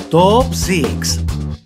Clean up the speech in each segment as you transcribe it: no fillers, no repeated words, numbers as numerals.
Top 6.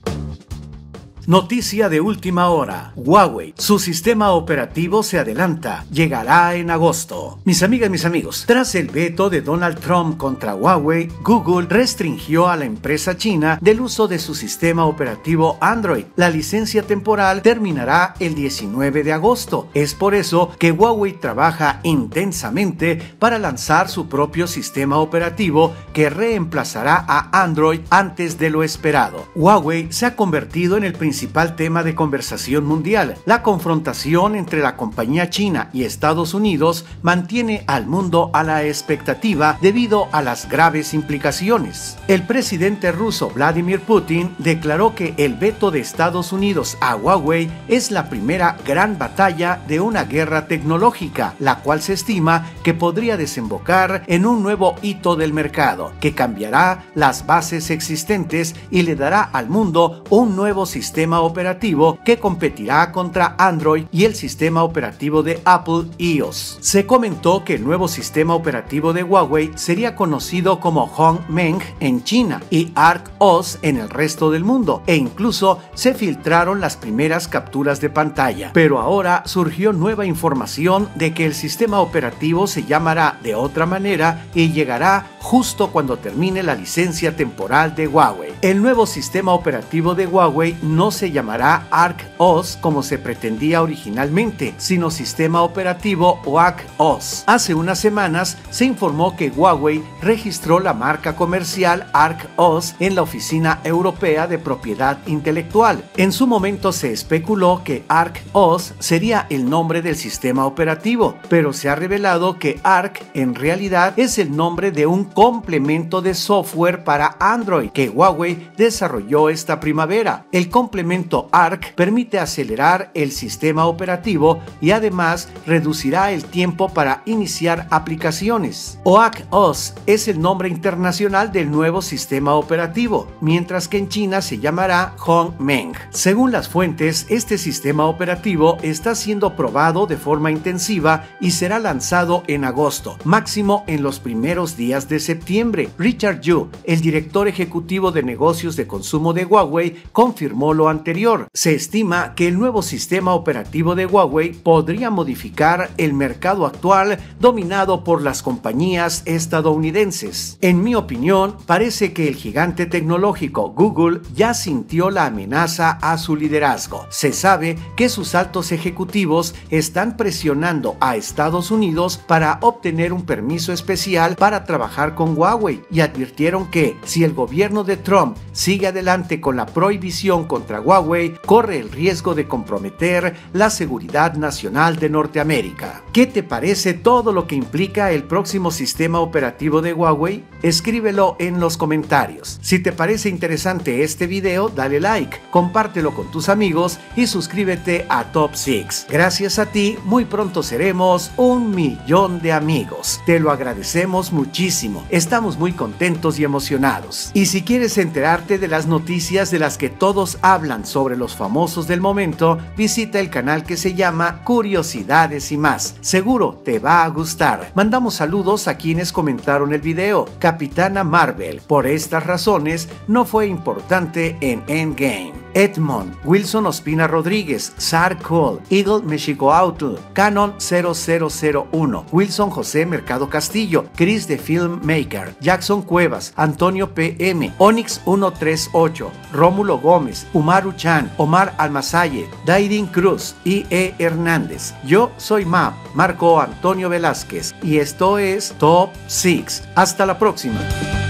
Noticia de última hora. Huawei, su sistema operativo se adelanta, llegará en agosto. Mis amigas, mis amigos, tras el veto de Donald Trump contra Huawei, Google restringió a la empresa china del uso de su sistema operativo Android. La licencia temporal terminará el 19 de agosto. Es por eso que Huawei trabaja intensamente para lanzar su propio sistema operativo que reemplazará a Android antes de lo esperado. Huawei se ha convertido en el principal tema de conversación mundial. La confrontación entre la compañía china y Estados Unidos mantiene al mundo a la expectativa debido a las graves implicaciones. El presidente ruso Vladimir Putin declaró que el veto de Estados Unidos a Huawei es la primera gran batalla de una guerra tecnológica, la cual se estima que podría desembocar en un nuevo hito del mercado, que cambiará las bases existentes y le dará al mundo un nuevo sistema operativo que competirá contra Android y el sistema operativo de Apple iOS. Se comentó que el nuevo sistema operativo de Huawei sería conocido como Hongmeng en China y ArcOS en el resto del mundo, e incluso se filtraron las primeras capturas de pantalla. Pero ahora surgió nueva información de que el sistema operativo se llamará de otra manera y llegará justo cuando termine la licencia temporal de Huawei. El nuevo sistema operativo de Huawei no se llamará ArcOS como se pretendía originalmente, sino Sistema Operativo WAC-OS. Hace unas semanas se informó que Huawei registró la marca comercial ArcOS en la Oficina Europea de Propiedad Intelectual. En su momento se especuló que ArcOS sería el nombre del sistema operativo, pero se ha revelado que Arc en realidad es el nombre de un complemento de software para Android que Huawei desarrolló esta primavera. El complemento Arc permite acelerar el sistema operativo y además reducirá el tiempo para iniciar aplicaciones. WAC-OS es el nombre internacional del nuevo sistema operativo, mientras que en China se llamará Hongmeng. Según las fuentes, este sistema operativo está siendo probado de forma intensiva y será lanzado en agosto, máximo en los primeros días de septiembre. Richard Yu, el director ejecutivo de negocios de consumo de Huawei, confirmó lo anterior. Se estima que el nuevo sistema operativo de Huawei podría modificar el mercado actual dominado por las compañías estadounidenses. En mi opinión, parece que el gigante tecnológico Google ya sintió la amenaza a su liderazgo. Se sabe que sus altos ejecutivos están presionando a Estados Unidos para obtener un permiso especial para trabajar con Huawei y advirtieron que si el gobierno de Trump sigue adelante con la prohibición contra Huawei, corre el riesgo de comprometer la seguridad nacional de Norteamérica. ¿Qué te parece todo lo que implica el próximo sistema operativo de Huawei? Escríbelo en los comentarios. Si te parece interesante este video, dale like, compártelo con tus amigos y suscríbete a Top 6. Gracias a ti, muy pronto seremos 1 millón de amigos. Te lo agradecemos muchísimo. Estamos muy contentos y emocionados. Y si quieres enterarte de las noticias de las que todos hablan sobre los famosos del momento, visita el canal que se llama Curiosidades y más. Seguro te va a gustar. Mandamos saludos a quienes comentaron el video. Capitana Marvel, por estas razones, no fue importante en Endgame. Edmond, Wilson Ospina Rodríguez, Sar Cole, Eagle Mexicoautl, Canon 0001, Wilson José Mercado Castillo, Chris de Filmmaker, Jackson Cuevas, Antonio PM, Onyx 138, Rómulo Gómez, Umaru Chan, Omar Almazaye, Dairin Cruz y E. Hernández. Yo soy Marco Antonio Velázquez y esto es Top 6. Hasta la próxima.